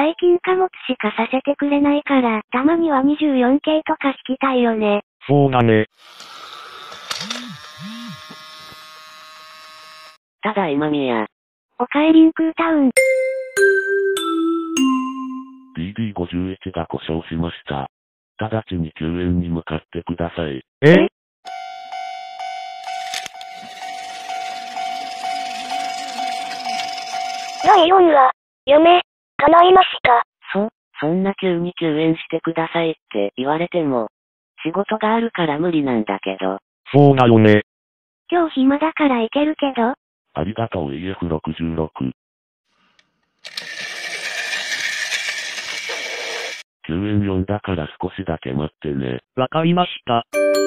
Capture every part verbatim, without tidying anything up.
最近貨物しかさせてくれないから、たまにはにじゅうよんけいとか引きたいよね。 そうだね。 ただいまみや。 おかえりんクータウン。 ディーディーごじゅういち が故障しました。直ちに救援に向かってください。 えだいよんわ、夢、叶いました。 そ、そんな急に救援してくださいって言われても、仕事があるから無理なんだけど。 そうだよね。 今日暇だから行けるけど。 ありがとう イーエフろくじゅうろく。救援呼んだから少しだけ待ってね。 わかりました。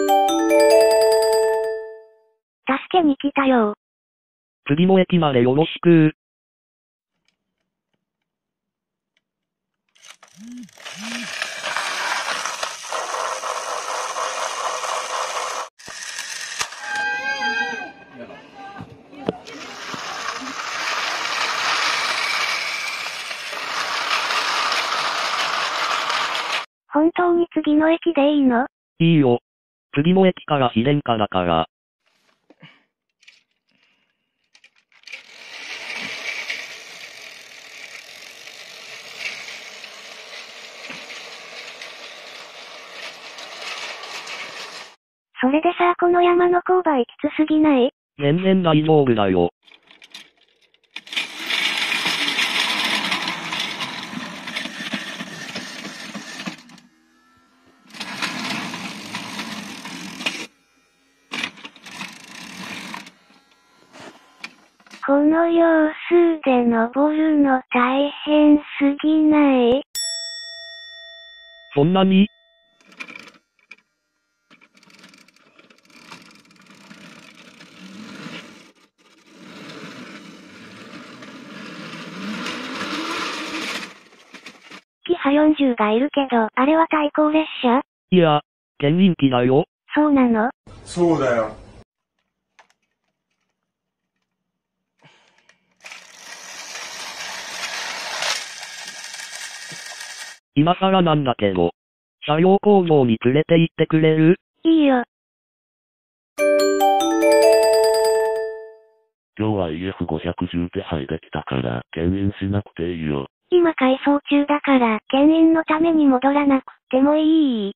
助けに来たよ。 次の駅までよろしく。 本当に次の駅でいいの？ いいよ。次の駅から非電化だから。 それでさ、この山の勾配きつすぎない？ 全然大丈夫だよ。 この様子で登るの大変すぎない？ そんなに？ キハよんじゅうがいるけど、あれは対向列車？ いや、県民機だよ。 そうなの？ そうだよ。 今更なんだけど、車両工場に連れて行ってくれる？ いいよ。 今日は イーエフごひゃくじゅう 手配できたから、牽引しなくていいよ。 今改装中だから、牽引のために戻らなくてもいい？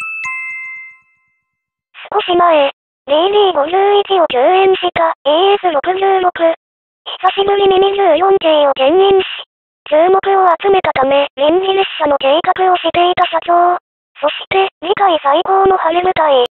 少し前、ディーディーごじゅういち を救援した イーエスろくじゅうろく。久しぶりににじゅうよんけいを牽引し、注目を集めたため、臨時列車の計画をしていた社長。そして、次回最高の晴れ舞台。